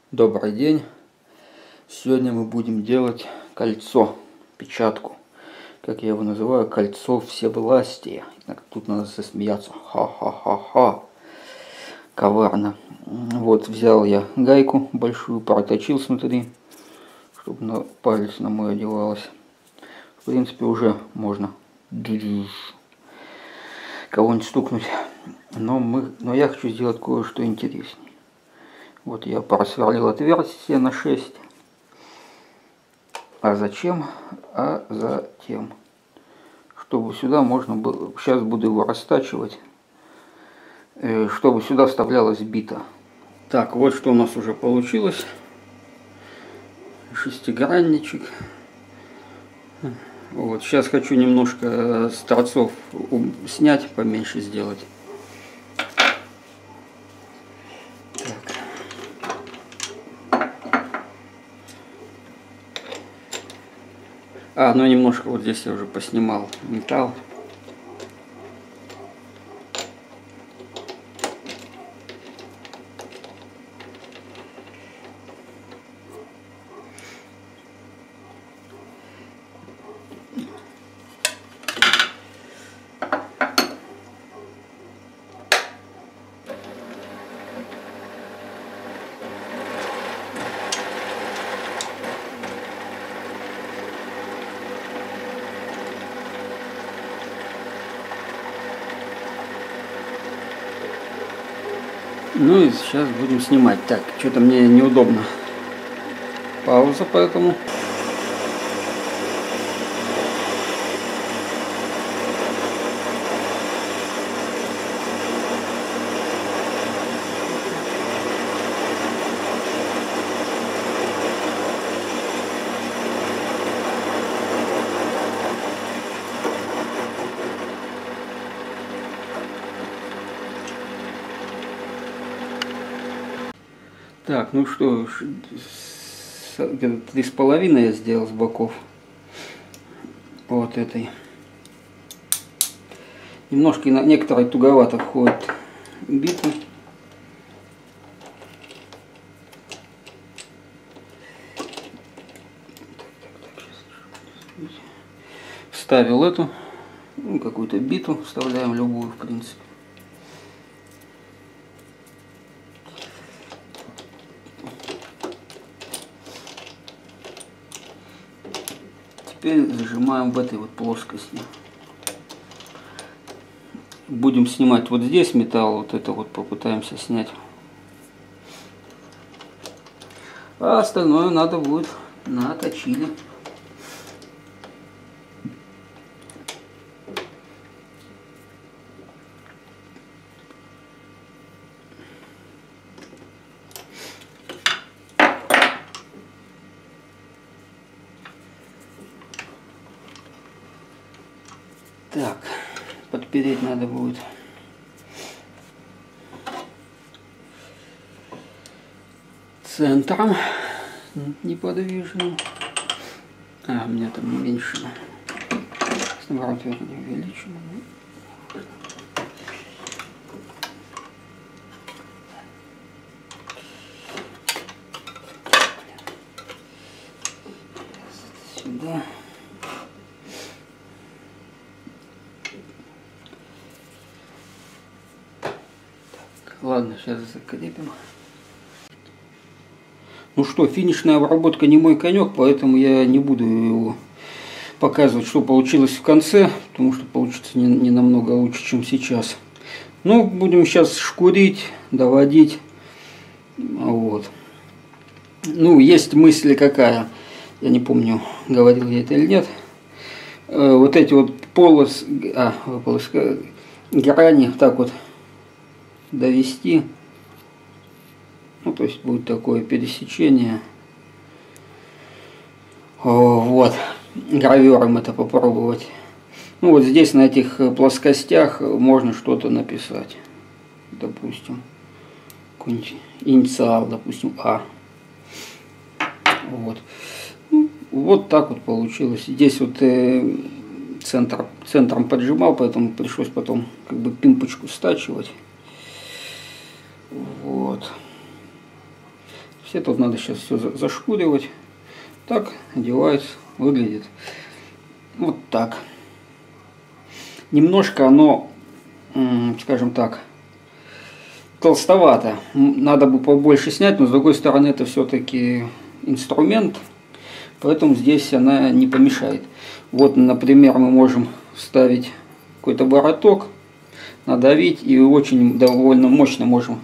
Добрый день! Сегодня мы будем делать кольцо, печатку, как я его называю, кольцо всевластия. Тут надо засмеяться, ха-ха-ха-ха, коварно. Вот взял я гайку большую, проточил смотри, чтобы на палец на мой одевалось. В принципе уже можно кого-нибудь стукнуть, но я хочу сделать кое-что интереснее. Вот я просверлил отверстие на 6. А зачем? А затем, чтобы сюда можно было, сейчас буду его растачивать, чтобы сюда вставлялась бита. Так, вот что у нас уже получилось. Шестигранничек. Вот, сейчас хочу немножко с торцов снять, поменьше сделать. Ну немножко вот здесь я уже поснимал металл. Ну и сейчас будем снимать. Так, что-то мне неудобно. Пауза, поэтому. Так, ну что, где-то 3,5 я сделал с боков. Вот этой. Немножко некоторые туговато входит бита. Вставил эту, какую-то биту, вставляем любую, в принципе. Теперь зажимаем в этой вот плоскости. Будем снимать вот здесь металл, вот это вот попытаемся снять. А остальное надо будет наточили. Так, подпереть надо будет центром неподвижным. У меня там уменьшено. Наоборот, это не увеличено. Сюда. Ладно, сейчас закрепим. Ну что, финишная обработка не мой конек, поэтому я не буду его показывать, что получилось в конце, потому что получится не намного лучше, чем сейчас. Ну, будем сейчас шкурить, доводить. Вот. Ну, есть мысль какая, я не помню, говорил я это или нет. Вот эти вот грани так вот довести, ну то есть будет такое пересечение, вот, гравером это попробовать. Ну вот здесь на этих плоскостях можно что-то написать, допустим, какой-нибудь инициал, допустим, А. Вот. Ну, вот так вот получилось. Здесь вот центром поджимал, поэтому пришлось потом как бы пимпочку стачивать. Вот. Все тут надо сейчас все зашкуривать. Так одевается, выглядит вот так. Немножко оно, скажем так, толстовато. Надо бы побольше снять, но с другой стороны это все-таки инструмент, поэтому здесь она не помешает. Вот, например, мы можем вставить какой-то вороток, надавить и очень довольно мощно можем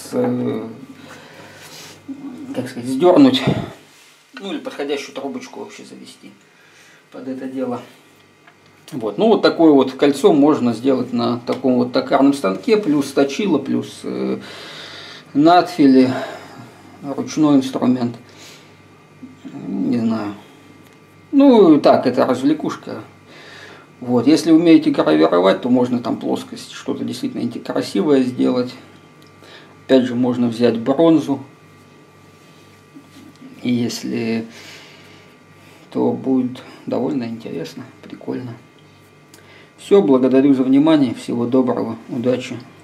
как сказать, сдернуть, ну или подходящую трубочку вообще завести под это дело. Вот. Ну вот такое вот кольцо можно сделать на таком вот токарном станке, плюс точило, плюс надфили, ручной инструмент. Не знаю. Ну так, это развлекушка. Вот. Если умеете гравировать, то можно там плоскость, что-то действительно красивое сделать. Опять же, можно взять бронзу. И если, то будет довольно интересно, прикольно. Все, благодарю за внимание, всего доброго, удачи.